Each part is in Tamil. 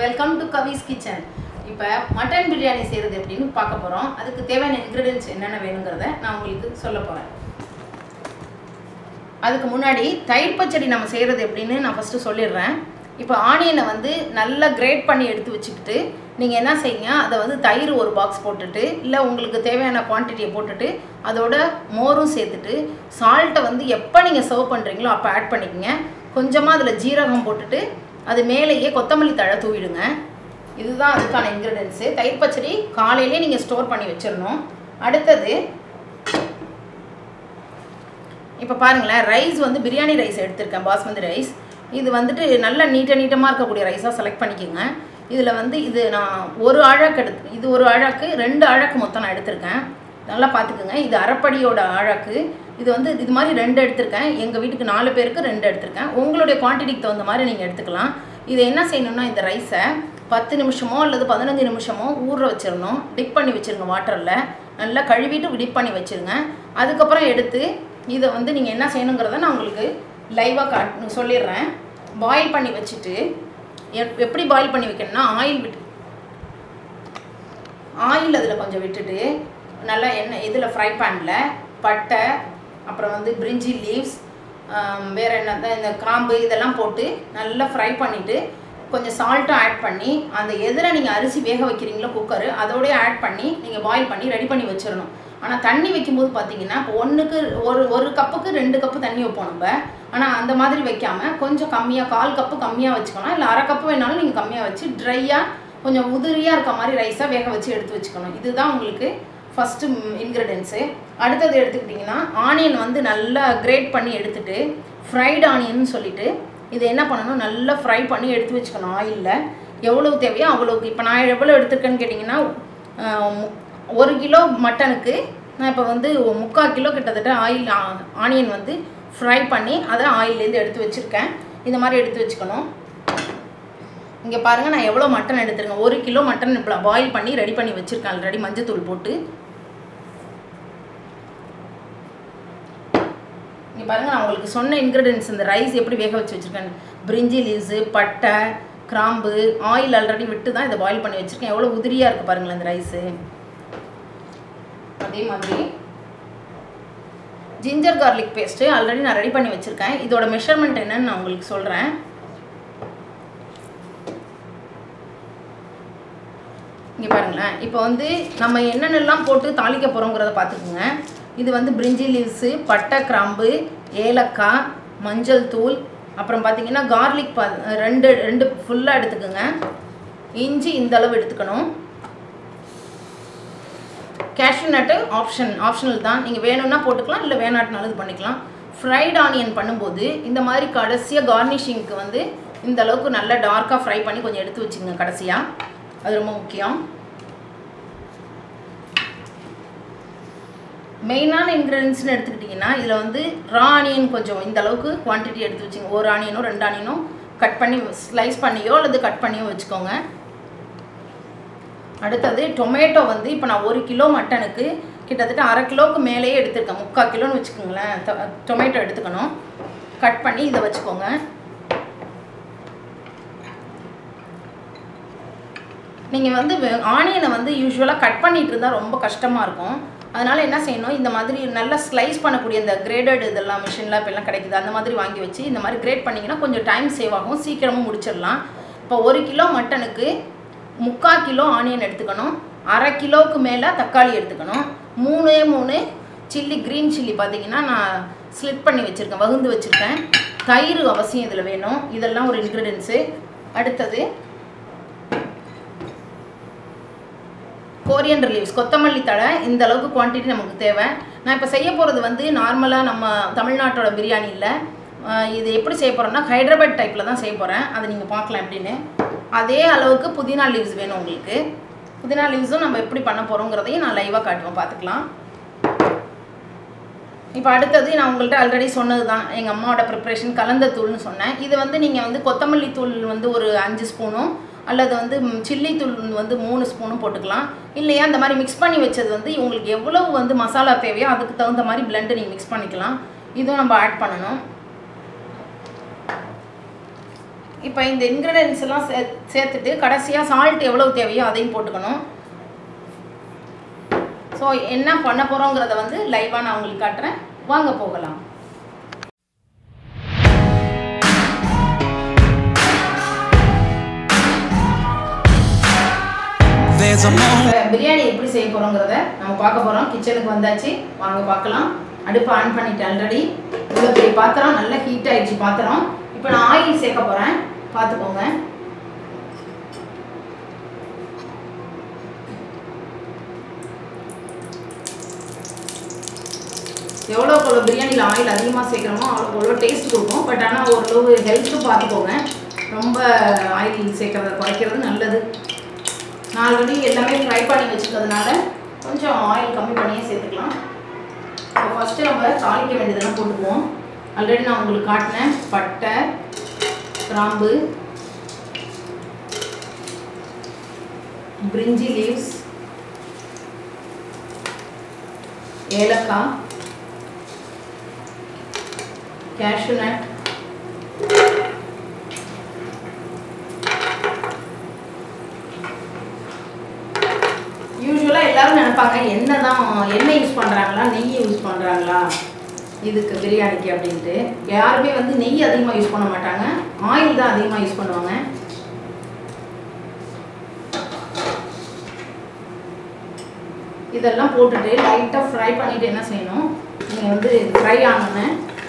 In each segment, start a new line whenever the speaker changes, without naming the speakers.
Welcome to Kavi's kitchen. இப்போ மட்டன் பிரியாணி செய்கிறது எப்படின்னு பார்க்க போகிறோம். அதுக்கு தேவையான இன்க்ரீடியன்ஸ் என்னென்ன வேணுங்கிறத நான் உங்களுக்கு சொல்ல போகிறேன். அதுக்கு முன்னாடி தயிர் பச்சடி நம்ம செய்கிறது எப்படின்னு நான் ஃபஸ்ட்டு சொல்லிடுறேன். இப்போ ஆனியனை வந்து நல்லா கிரேட் பண்ணி எடுத்து வச்சுக்கிட்டு நீங்கள் என்ன செய்யுங்க, அதை வந்து தயிர் ஒரு பாக்ஸ் போட்டுட்டு, இல்லை உங்களுக்கு தேவையான குவான்டிட்டியை போட்டுட்டு அதோட மோரும் சேர்த்துட்டு சால்ட்டை வந்து எப்போ நீங்கள் சர்வ் பண்ணுறீங்களோ அப்போ ஆட் பண்ணிக்கோங்க. கொஞ்சமாக அதில் ஜீரகம் போட்டுட்டு அது மேலேயே கொத்தமல்லி தழை தூவிடுங்க. இதுதான் அதுக்கான இன்க்ரீடியன்ஸு. தயிர் பச்சடி காலையிலே நீங்கள் ஸ்டோர் பண்ணி வச்சிடணும். அடுத்தது இப்போ பாருங்களேன், ரைஸ் வந்து பிரியாணி ரைஸ் எடுத்திருக்கேன், பாஸ்மதி ரைஸ். இது வந்துட்டு நல்லா நீட்டமாக இருக்கக்கூடிய ரைஸாக செலக்ட் பண்ணிக்கோங்க. இதில் வந்து இது நான் ஒரு ஆழாக்கு இது ஒரு ஆழாக்கு 2 ஆழாக்கு மொத்தம் நான் எடுத்திருக்கேன். நல்லா பார்த்துக்குங்க. இது அரைப்படியோட ஆழாக்கு. இது வந்து இது மாதிரி 2 எடுத்திருக்கேன். எங்கள் வீட்டுக்கு 4 பேருக்கு 2 எடுத்திருக்கேன். உங்களுடைய குவான்டிட்டிக்கு தகுந்த மாதிரி நீங்கள் எடுத்துக்கலாம். இதை என்ன செய்யணும்னா, இந்த ரைஸை 10 நிமிஷமோ அல்லது 15 நிமிஷமோ ஊற வச்சிடணும். டிப் பண்ணி வச்சுருங்க வாட்டரில். நல்லா கழுவிட்டு டிப் பண்ணி வச்சுருங்க. அதுக்கப்புறம் எடுத்து இதை வந்து நீங்கள் என்ன செய்யணுங்கிறத நான் உங்களுக்கு லைவாக சொல்லிடுறேன். பாயில் பண்ணி வச்சுட்டு எப்படி பாயில் பண்ணி வைக்கணும்னா, ஆயில் அதில் கொஞ்சம் விட்டுட்டு நல்லா எண்ணெய் இதில் ஃப்ரை பேனில் பட்டை, அப்புறம் வந்து பிரிஞ்சி லீவ்ஸ், வேறு என்ன இந்த கிராம்பு இதெல்லாம் போட்டு நல்லா ஃப்ரை பண்ணிவிட்டு கொஞ்சம் சால்ட்டும் ஆட் பண்ணி அந்த எதில் நீங்கள் அரிசி வேக வைக்கிறீங்களோ குக்கரு அதோடய ஆட் பண்ணி நீங்கள் பாயில் பண்ணி ரெடி பண்ணி வச்சிடணும். ஆனால் தண்ணி வைக்கும்போது பார்த்தீங்கன்னா இப்போ ஒரு கப்புக்கு 2 கப்பு தண்ணி வைப்போம் நம்ம. ஆனால் அந்த மாதிரி வைக்காமல் கொஞ்சம் கம்மியாக 1/4 கப்பு கம்மியாக வச்சுக்கணும். இல்லை அரை கப்பு வேணாலும் நீங்கள் கம்மியாக வச்சு ட்ரையாக கொஞ்சம் உதிரியாக இருக்க மாதிரி ரைஸாக வேக வச்சு எடுத்து வச்சுக்கணும். இதுதான் உங்களுக்கு ஃபஸ்ட்டு இன்க்ரீடியன்ஸு. அடுத்தது எடுத்துக்கிட்டிங்கன்னா, ஆனியன் வந்து நல்லா கிரேட் பண்ணி எடுத்துகிட்டு ஃப்ரைட் ஆனியன் சொல்லிவிட்டு இதை என்ன பண்ணணும், நல்லா ஃப்ரை பண்ணி எடுத்து வச்சுக்கணும் ஆயிலில். எவ்வளோ தேவையோ அவ்வளோக்கு. இப்போ நான் எவ்வளோ எடுத்துருக்கேன்னு கேட்டிங்கன்னா, 1 கிலோ மட்டனுக்கு நான் இப்போ வந்து 3/4 கிலோ கிட்டத்தட்ட ஆனியன் வந்து ஃப்ரை பண்ணி அதை ஆயிலேருந்து எடுத்து வச்சுருக்கேன். இந்த மாதிரி எடுத்து வச்சுக்கணும். இங்கே பாருங்கள், நான் எவ்வளோ மட்டன் எடுத்துருக்கேன். 1 கிலோ மட்டன் இப்போ பாயில் பண்ணி ரெடி பண்ணி வச்சுருக்கேன் ஆல்ரெடி மஞ்சத்தூள் போட்டு. இங்கே பாருங்கள், நான் உங்களுக்கு சொன்ன இன்க்ரீடியன்ஸ் இந்த ரைஸ் எப்படி வேக வச்சு வச்சுருக்கேன். பிரிஞ்சி லீவ்ஸு, பட்டை, கிராம்பு, ஆயில் ஆல்ரெடி விட்டு தான் இதை பாயில் பண்ணி வச்சுருக்கேன். எவ்வளோ உதிரியாக இருக்குது பாருங்களேன் இந்த ரைஸு. அதே மாதிரி ஜிஞ்சர் கார்லிக் பேஸ்ட்டு ஆல்ரெடி நான் ரெடி பண்ணி வச்சுருக்கேன். இதோட மெஷர்மெண்ட் என்னன்னு நான் உங்களுக்கு சொல்கிறேன். இங்கே பாருங்களேன், இப்போ வந்து நம்ம என்னென்னலாம் போட்டு தாளிக்க போகிறோங்கிறத பார்த்துக்குங்க. இது வந்து பிரிஞ்சி லீவ்ஸு, பட்டை, கிராம்பு, ஏலக்காய், மஞ்சள் தூள், அப்புறம் பார்த்திங்கன்னா கார்லிக் 2 ஃபுல்லாக எடுத்துக்கோங்க. இஞ்சி இந்த அளவு எடுத்துக்கணும். கேஷ்யூ நட்டு ஆப்ஷனல் தான். நீங்கள் வேணும்னா போட்டுக்கலாம், இல்லை வேணாட்டினாலும் இது பண்ணிக்கலாம். ஃப்ரைட் ஆனியன் பண்ணும்போது இந்த மாதிரி கடைசியாக கார்னிஷிங்க்கு வந்து இந்த அளவுக்கு நல்லா டார்க்காக ஃப்ரை பண்ணி கொஞ்சம் எடுத்து வச்சுங்க கடைசியாக. அது ரொம்ப முக்கியம். மெயினான இன்க்ரீடியன்ஸ்னு எடுத்துக்கிட்டிங்கன்னா, இதில் வந்து ரா ஆனியன் கொஞ்சம் இந்த அளவுக்கு குவான்டிட்டி எடுத்து வச்சுங்க. 1 ஆனியனோ 2 ஆனியனோ கட் பண்ணி ஸ்லைஸ் பண்ணியோ அல்லது கட் பண்ணியோ வச்சுக்கோங்க. அடுத்தது டொமேட்டோ வந்து இப்போ நான் 1 கிலோ மட்டனுக்கு கிட்டத்தட்ட அரை கிலோவுக்கு மேலேயே எடுத்துருக்கேன். 3/4 கிலோன்னு வச்சுக்கோங்களேன். டொமேட்டோ எடுத்துக்கணும். கட் பண்ணி இதை வச்சுக்கோங்க. நீங்கள் வந்து ஆனியனை வந்து யூஸ்வலாக கட் பண்ணிகிட்டு இருந்தால் ரொம்ப கஷ்டமாக இருக்கும். அதனால் என்ன செய்யணும், இந்த மாதிரி நல்லா ஸ்லைஸ் பண்ணக்கூடிய இந்த கிரேடட் இதெல்லாம் மிஷின்லாம் இப்போல்லாம் கிடைக்குது. அந்த மாதிரி வாங்கி வச்சு இந்த மாதிரி கிரேட் பண்ணிங்கன்னா கொஞ்சம் டைம் சேவ் ஆகும், சீக்கிரமும் முடிச்சிடலாம். இப்போ 1 கிலோ மட்டனுக்கு 3/4 கிலோ ஆனியன் எடுத்துக்கணும். அரை கிலோவுக்கு மேலே தக்காளி எடுத்துக்கணும். 3 சில்லி, க்ரீன் சில்லி பார்த்தீங்கன்னா நான் ஸ்லிட் பண்ணி வச்சுருக்கேன், வகுந்து வச்சுருக்கேன். தயிர் அவசியம் இதில் வேணும். இதெல்லாம் ஒரு இன்க்ரீடியன்ஸு. அடுத்தது கோரியண்டர் லீவ்ஸ், கொத்தமல்லி தழை இந்த அளவுக்கு குவான்டிட்டி நமக்கு தேவை. நான் இப்போ செய்ய போகிறது வந்து நார்மலாக நம்ம தமிழ்நாட்டோட பிரியாணி இல்லை. இது எப்படி செய்ய போகிறோன்னா, ஹைதராபாத் டைப்பில் தான் செய்ய போகிறேன். அதை நீங்கள் பார்க்கலாம் எப்படின்னு. அதே அளவுக்கு புதினா லீவ்ஸ் வேணும் உங்களுக்கு. புதினா லீவ்ஸும் நம்ம எப்படி பண்ண போகிறோங்கிறதையும் நான் லைவாக காட்டுவேன், பார்த்துக்கலாம். இப்போ அடுத்தது நான் உங்கள்கிட்ட ஆல்ரெடி சொன்னது தான், எங்கள் அம்மாவோட ப்ரிப்ரேஷன் கலந்த தூள்னு சொன்னேன். இது வந்து நீங்கள் வந்து கொத்தமல்லி தூள் வந்து ஒரு 5 ஸ்பூனும் அல்லது வந்து சில்லி தூள் வந்து 3 ஸ்பூனும் போட்டுக்கலாம். இல்லையா அந்த மாதிரி மிக்ஸ் பண்ணி வச்சது வந்து உங்களுக்கு எவ்வளவு வந்து மசாலா தேவையோ அதுக்கு தகுந்த மாதிரி பிளெண்டு நீங்கள் மிக்ஸ் பண்ணிக்கலாம். இதுவும் நம்ம ஆட் பண்ணணும். இப்போ இந்த இன்க்ரீடியன்ஸ் எல்லாம் சேர்த்துட்டு கடைசியாக சால்ட் எவ்வளவு தேவையோ அதையும் போட்டுக்கணும். ஸோ என்ன பண்ண போகிறோங்கிறத வந்து லைவாக நான் உங்களுக்கு காட்டுறேன். வாங்க போகலாம். பிரியாணி எப்படி செய்ய போகிறோங்கிறத நம்ம பார்க்க போகிறோம். கிச்சனுக்கு வந்தாச்சு, வாங்க பார்க்கலாம். அடுப்பு ஆன் பண்ணிட்டு ஆல்ரெடி இவ்வளோ பெரிய பாத்திரம் நல்லா ஹீட் ஆகிடுச்சு பாத்திரம். இப்போ நான் ஆயில் சேர்க்க போகிறேன், பார்த்துக்கோங்க. எவ்வளோ பிரியாணியில் ஆயில் அதிகமாக சேர்க்குறோமோ அவ்வளோ டேஸ்ட் கொடுக்கும். பட் ஆனால் ஓரளவு ஹெல்த்தும் பார்த்துக்கோங்க. ரொம்ப ஆயில் சேர்க்கறத குறைக்கிறது நல்லது. நான் ஆல்ரெடி எல்லாமே ஃப்ரை பண்ணி வச்சுக்கிறதுனால கொஞ்சம் ஆயில் கம்மி பண்ணியே சேர்த்துக்கலாம். இப்போ ஃபஸ்ட்டு நம்ம தாளிக்க வேண்டியதெல்லாம் போட்டுக்குவோம். ஆல்ரெடி நான் உங்களுக்கு காட்டினேன். பட்டை, கிராம்பு, பிரிஞ்சி லீவ்ஸ், ஏலக்காய், கேஷ்யூ நட், யூஸ்வலாக எல்லாரும் நினைப்பாங்க எண்ணெய் யூஸ் பண்ணுறாங்களா நெய் யூஸ் பண்ணுறாங்களா இதுக்கு பிரியாணிக்கு அப்படின்ட்டு. யாருமே வந்து நெய் அதிகமாக யூஸ் பண்ண மாட்டாங்க, ஆயில் தான் அதிகமாக யூஸ் பண்ணுவாங்க. இதெல்லாம் போட்டுட்டு லைட்டாக ஃப்ரை பண்ணிவிட்டு என்ன செய்யணும், நீங்கள் வந்து ஃப்ரை ஆனோன்னு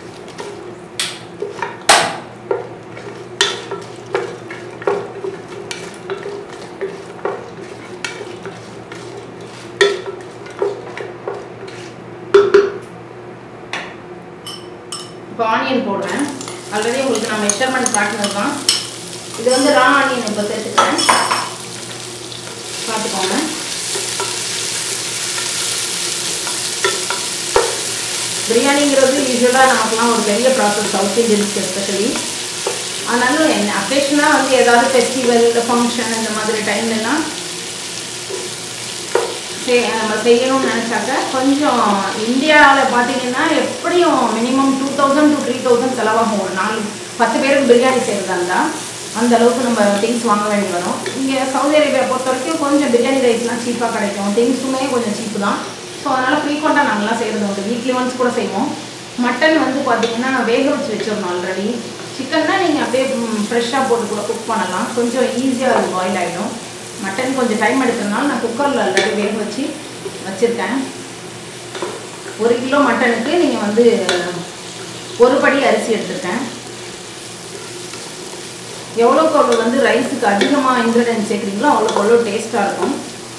இப்போ ஆனியன் போடுறேன். ஆல்ரெடி உங்களுக்கு நான் மெஷர்மெண்ட் காட்டினதுதான். இது வந்து ரா ஆனியன் இப்போ சேர்த்துக்கிறேன், பார்த்துக்கோங்க. பிரியாணிங்கிறது யூஸ்வலாக நமக்குலாம் ஒரு பெரிய ப்ராசஸ், சவுத் இண்டியன்ஸ்க்கு எஸ்பெஷலி. அதனால என்ன அக்கேஷனாக வந்து ஏதாவது ஃபெஸ்டிவல் ஃபங்க்ஷன் இந்த மாதிரி டைம்லலாம் நம்ம செய்யணும்னு நினச்சாக்க கொஞ்சம் இந்தியாவில் பார்த்தீங்கன்னா எப்படியும் மினிமம் 2000 to 3000 செலவாகும். ஒரு 10 பேருக்கு பிரியாணி செய்கிறதா இருந்தால் அந்த அளவுக்கு நம்ம திங்ஸ் வாங்க வேண்டி வரும். இங்கே சவுதி அரேபியா பொறுத்த வரைக்கும் கொஞ்சம் பிரியாணி ரைஸ்லாம் சீப்பாக கிடைக்கும், திங்ஸுமே கொஞ்சம் சீப்பு தான். ஸோ அதனால் ஃப்ரீக்வெண்ட்டாக நாங்கள்லாம் செய்கிறது உண்டு. வீக்லி ஒன்ஸ் கூட செய்வோம். மட்டன் வந்து பார்த்திங்கன்னா வேக வச்சு வச்சிடணும் ஆல்ரெடி. சிக்கன்னா நீங்கள் அப்படியே ஃப்ரெஷ்ஷாக போட்டு கூட குக் பண்ணலாம், கொஞ்சம் ஈஸியாக அது பாயில் ஆகிடும். மட்டன் கொஞ்சம் டைம் எடுக்கிறதுனால நான் குக்கரில் ஆல்ரெடி வேக வச்சு வச்சுருக்கேன். 1 கிலோ மட்டனுக்கு நீங்கள் வந்து 1 படி அரிசி எடுத்துருக்கேன். எவ்வளோக்கு அவ்வளோ வந்து ரைஸுக்கு அதிகமாக இன்க்ரீடியன்ட் சேர்க்குறீங்களோ அவ்வளோக்கு அவ்வளோ டேஸ்ட்டாக இருக்கும்.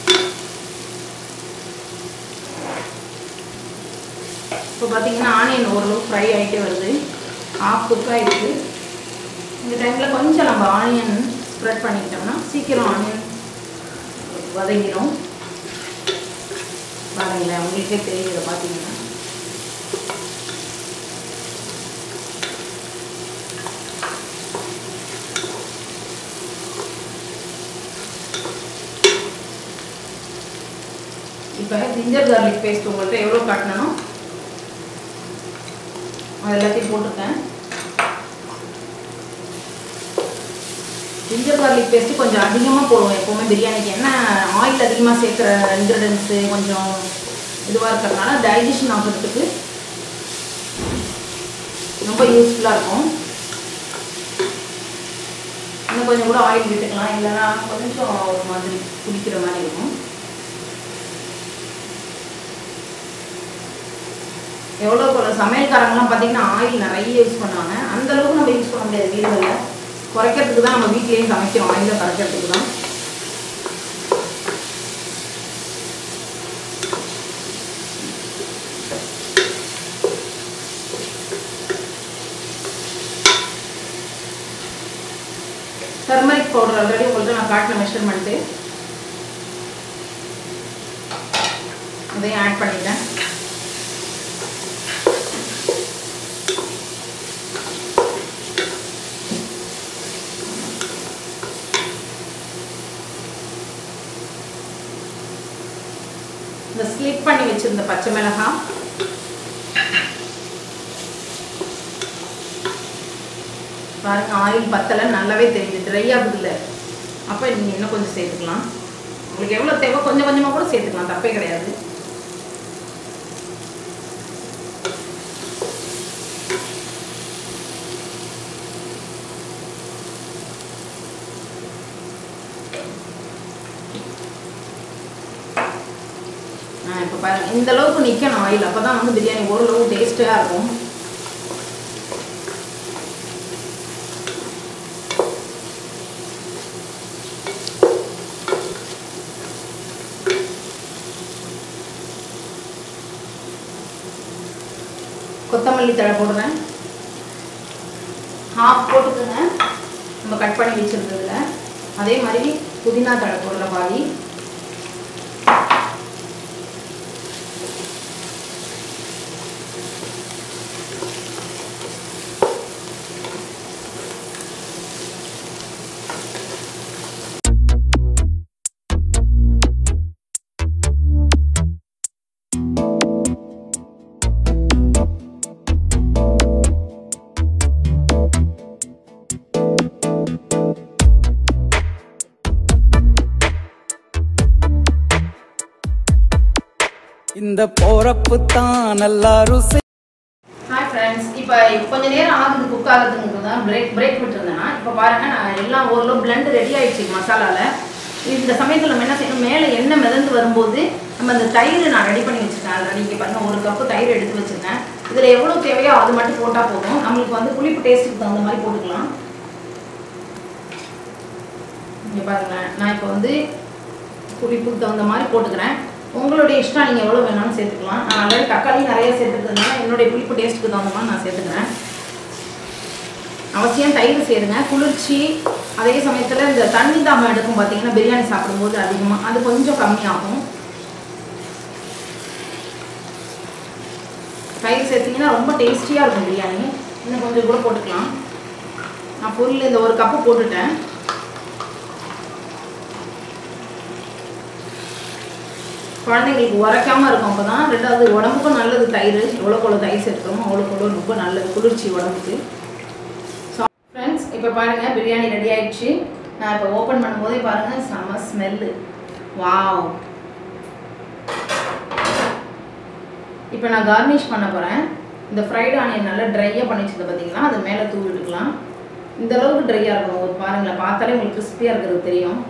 இப்போ பார்த்தீங்கன்னா ஆனியன் ஓரளவு ஃப்ரை ஆகிட்டே வருது, ஆஃப் குக் ஆகிடுது. இந்த டைமில் கொஞ்சம் நம்ம ஆனியன் ஸ்ப்ரெட் பண்ணிக்கிட்டோம்னா சீக்கிரம் ஆனியன் வதங்கிடும். பாருங்களேன், உங்களுக்கே தெரியுது பார்த்தீங்கன்னா. இப்போ ஜிஞ்சர் கார்லிக் பேஸ்ட் உங்கள்கிட்ட எவ்வளோ காட்டணும் அது எல்லாத்தையும் போட்டிருக்கேன். ஜிஞ்சர் கார்லிக் பேஸ்ட்டு கொஞ்சம் அதிகமாக போடுவோம் எப்போவுமே பிரியாணிக்கு. என்ன ஆயில் அதிகமாக சேர்க்குற இன்க்ரீடியன்ஸு கொஞ்சம் இதுவாக இருக்கிறதுனால டைஜஷன் ஆகிறதுக்கு ரொம்ப யூஸ்ஃபுல்லாக இருக்கும். இன்னும் கொஞ்சம் கூட ஆயில் விட்டுக்கலாம், இல்லைன்னா கொஞ்சம் ஒரு மாதிரி குடிக்கிற மாதிரி இருக்கும். எவ்வளோ சமையல்காரங்களாம் பார்த்தீங்கன்னா ஆயில் நிறைய யூஸ் பண்ணுவாங்க. அந்தளவுக்கு நம்ம யூஸ் பண்ண முடியாது வீடுகளில். குறைக்கிறதுக்கு தான் நம்ம வீட்டிலேயே சமைக்கிறோம், ஆயிலை குறைக்கிறதுக்கு தான். டர்மரிக் பவுடர் ஆல்ரெடி உங்கள்கிட்ட நான் காட்டின மெஷர்மெண்ட்டு, அதையும் ஆட் பண்ணிட்டேன். இந்த ஸ்லிப் பண்ணி வச்சிருந்த பச்சை மிளகாய், பாருங்கள் ஆயில் பத்தலை நல்லாவே தெரியுது, ட்ரை ஆகுதுல்ல. அப்போ நீங்கள் இன்னும் கொஞ்சம் சேர்த்துக்கலாம். உங்களுக்கு எவ்வளோ தேவை கொஞ்சம் கொஞ்சமாக கூட சேர்த்துக்கலாம், தப்பே கிடையாது. இப்போ பாருங்கள் இந்த அளவுக்கு நிற்கணும் ஆயில், அப்போ தான் வந்து பிரியாணி ஓரளவு டேஸ்ட்டாக இருக்கும். கொத்தமல்லி தழை போடுறேன், ஹாஃப் போட்டுக்குங்க நம்ம கட் பண்ணி வச்சுருக்கிறதுல. அதே மாதிரி புதினா தழை போடுற பாதி.
இந்த போறப்பு தான் நல்லா ருசி.
ஹாய் ஃப்ரெண்ட்ஸ், இப்போ கொஞ்ச நேரம் ஆகுது குக் ஆகுதுங்கிறது தான் பிரேக் விட்டுருந்தேன்னா. இப்போ பாருங்கள் நான் எல்லாம் ஓரளவு பிளெண்ட் ரெடி ஆகிடுச்சு மசாலாவில். இந்த சமயத்தில் நம்ம என்ன செய்யணும், மேலே எண்ணெய் மிதந்து வரும்போது நம்ம அந்த தயிர் நான் ரெடி பண்ணி வச்சுருக்கேன். ஆல்ரெடி இங்கே பாருங்கள் 1 கப்பு தயிர் எடுத்து வச்சுருக்கேன். இதில் எவ்வளோ தேவையோ அது மட்டும் போட்டால் போதும். நம்மளுக்கு வந்து புளிப்பு டேஸ்ட்டுக்கு தகுந்த மாதிரி போட்டுக்கலாம். இங்கே பாருங்கள் நான் இப்போ வந்து புளிப்புக்கு தகுந்த மாதிரி போட்டுக்கிறேன். உங்களுடைய இஷ்டம், நீங்கள் எவ்வளோ வேணாலும் சேர்த்துக்கலாம். நான் ஆல்ரெடி தக்காளி நிறைய சேர்த்துக்கிறதுனால என்னுடைய புளிப்பு டேஸ்ட்டுக்கு தகுந்த மாதிரி நான் சேர்த்துக்கிறேன். அவசியம் தயிர் சேருங்க, குளிர்ச்சி. அதே சமயத்தில் இந்த தண்ணி தாமம் எடுக்கும் பார்த்தீங்கன்னா பிரியாணி சாப்பிடும்போது அதிகமாக அது கொஞ்சம் கம்மியாகும். தயிர் சேர்த்திங்கன்னா ரொம்ப டேஸ்டியாக இருக்கும் பிரியாணி. இன்னும் கொஞ்சம் கூட போட்டுக்கலாம். நான் ஃபுல் இந்த 1 கப்பு போட்டுட்டேன். குழந்தைங்களுக்கு உரைக்காமல் இருக்கும். அப்போ தான் ரெண்டாவது உடம்புக்கும் நல்லது தயிர். எவ்வளோக்கு தயிர் சேர்த்துக்கிறோமோ அவ்வளோக்கு ரொம்ப நல்லது, குளிர்ச்சி உடம்புக்கு. ஸோ ஃப்ரெண்ட்ஸ், இப்போ பாருங்கள் பிரியாணி ரெடி ஆகிடுச்சு. நான் இப்போ ஓப்பன் பண்ணும்போதே பாருங்கள் செம்ம ஸ்மெல்லு. வாவ்! இப்போ நான் கார்னிஷ் பண்ண போகிறேன். இந்த ஃப்ரைடு ஆனியன் நல்லா ட்ரையாக பண்ணி வச்சுருந்தேன் பார்த்தீங்கன்னா, அது மேலே தூவி விட்டுக்கலாம். இந்த அளவுக்கு ட்ரையாக இருக்கும். பாருங்களேன், பார்த்தாலே உங்களுக்கு கிறிஸ்பியாக இருக்கிறது தெரியும்.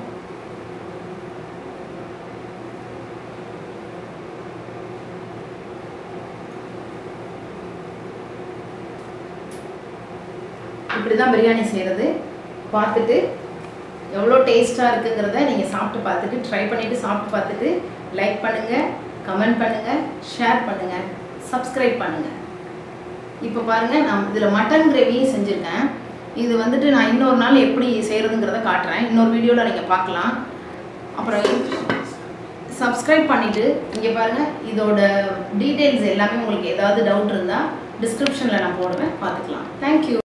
இப்படி தான் பிரியாணி செய்கிறது. பார்த்துட்டு எவ்வளோ டேஸ்ட்டாக இருக்குங்கிறத நீங்கள் சாப்பிட்டு பார்த்துட்டு, ட்ரை பண்ணிவிட்டு சாப்பிட்டு பார்த்துட்டு லைக் பண்ணுங்கள், கமெண்ட் பண்ணுங்கள், ஷேர் பண்ணுங்கள், சப்ஸ்கிரைப் பண்ணுங்கள். இப்போ பாருங்கள் நான் இதில் மட்டன் கிரேவியும் செஞ்சுருக்கேன். இது வந்துட்டு நான் இன்னொரு நாள் எப்படி செய்கிறதுங்கிறத காட்டுறேன். இன்னொரு வீடியோவில் நீங்கள் பார்க்கலாம். அப்புறம் சப்ஸ்கிரைப் பண்ணிவிட்டு இங்கே பாருங்கள் இதோட டீட்டெயில்ஸ் எல்லாமே உங்களுக்கு ஏதாவது டவுட் இருந்தால் டிஸ்கிரிப்ஷனில் நான் போடுவேன், பார்த்துக்கலாம். தேங்க்யூ.